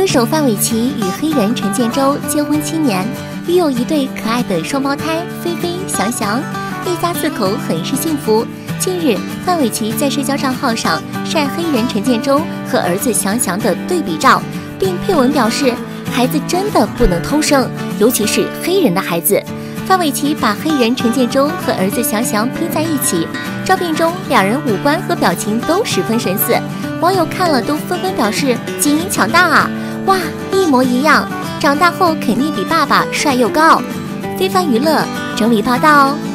歌手范玮琪与黑人陈建州结婚7年，育有一对可爱的双胞胎菲菲、翔翔，一家4口很是幸福。近日，范玮琪在社交账号上晒黑人陈建州和儿子翔翔的对比照，并配文表示，孩子真的不能偷生，尤其是黑人的孩子。范玮琪把黑人陈建州和儿子翔翔拼在一起，照片中两人五官和表情都十分神似，网友看了都纷纷表示基因强大啊！哇，一模一样，长大后肯定比爸爸帅又高。非凡娱乐整理报道。